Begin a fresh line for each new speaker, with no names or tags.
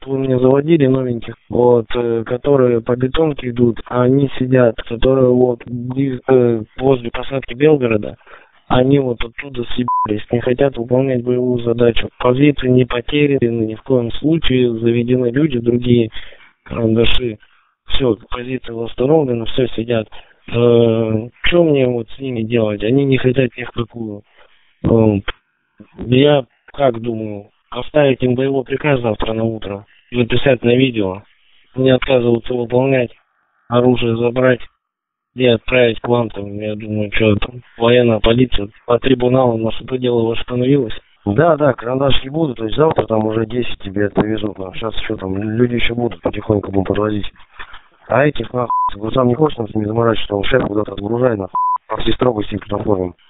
вы мне заводили новеньких, вот, которые по бетонке идут, а они сидят, которые вот возле посадки Белгорода, они вот оттуда съебались, не хотят выполнять боевую задачу. Позиции не потеряны, ни в коем случае, заведены люди, другие карандаши. Все, позиции восстановлены, все сидят. Что мне вот с ними делать? Они не хотят ни в какую. Я как думаю, оставить им боевой приказ завтра на утро, записать на видео, не отказываться выполнять, оружие забрать и отправить к вам там, я думаю, что там, военная полиция, по трибуналу, может, это дело восстановилось.
Да, карандашки будут, то есть завтра там уже 10 тебе отвезут, сейчас еще там люди еще будут потихоньку будем подвозить. А этих нахуй, сам не хочешь нам с ними заморачиваться, он шеф куда-то отгружай нахуй, по всей строгости их оформим.